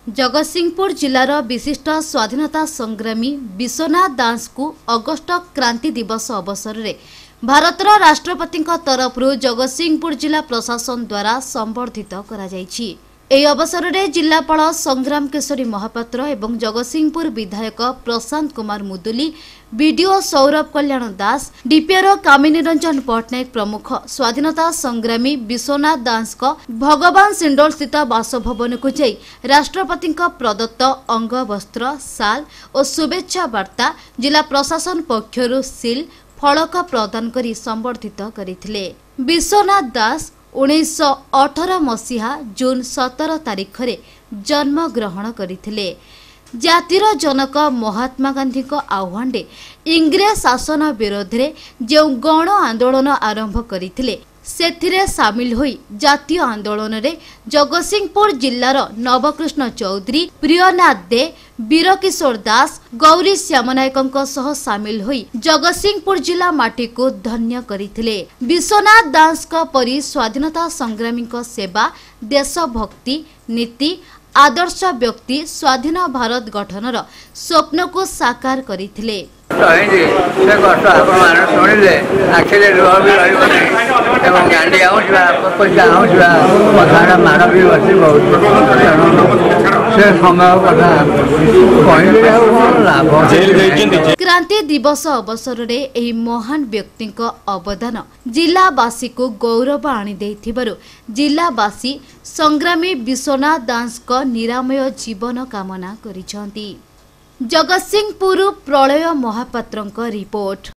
जगतसिंहपुर जिलार विशिष्ट स्वाधीनता संग्रामी विश्वनाथ दास को अगस्ट क्रांति दिवस अवसर में भारतर राष्ट्रपति तरफ जगतसिंहपुर जिला प्रशासन द्वारा संबर्धित करा जायछि। एही अवसर में जिलापाल संग्राम केशरी महापात्र एवं जगतसिंहपुर विधायक प्रशांत कुमार मुदुली, बीडीओ सौरभ कल्याण दास, डीपीआर कामिनी रंजन पट्टनायक प्रमुख स्वाधीनता संग्रामी विश्वनाथ दास भगवान सिंडोल स्थित बासभवन को जाई राष्ट्रपति प्रदत्त अंग वस्त्र साल और शुभेच्छा वार्ता जिला प्रशासन पक्षरु सील फलक प्रदान करी संबर्धित करथिले। विश्वनाथ दास 1918 मसीहा जून 17 तारिख रे जन्म ग्रहण करथिले। जातिर जनक महात्मा गांधी आह्वान इंग्रेज शासन विरोध में जो गण आंदोलन आरंभ करथिले सेथिरे सामिल होई जातीय आंदोलन रे जगतसिंहपुर जिल्लार नवकृष्ण चौधरी, प्रियनाथ दे, वीरकिशोर दास, गौरी श्यामनायक सह सामिल होई जगतसिंहपुर जिला माटी को धन्य करथिले। विश्वनाथ दास परी स्वाधीनता संग्रामी सेवा, देशभक्ति, नीति, आदर्श व्यक्ति स्वाधीन भारत गठनर स्वप्न को साकार करथिले। क्रांति दिवस अवसर में एही महान व्यक्ति अवदान जिलावासी को गौरव आनी देथिबारु जिलावासी संग्रामी विश्वनाथ दास निरामय जीवन कामना करिसेंती। जगतसिंहपुर प्रलय महापात्र रिपोर्ट।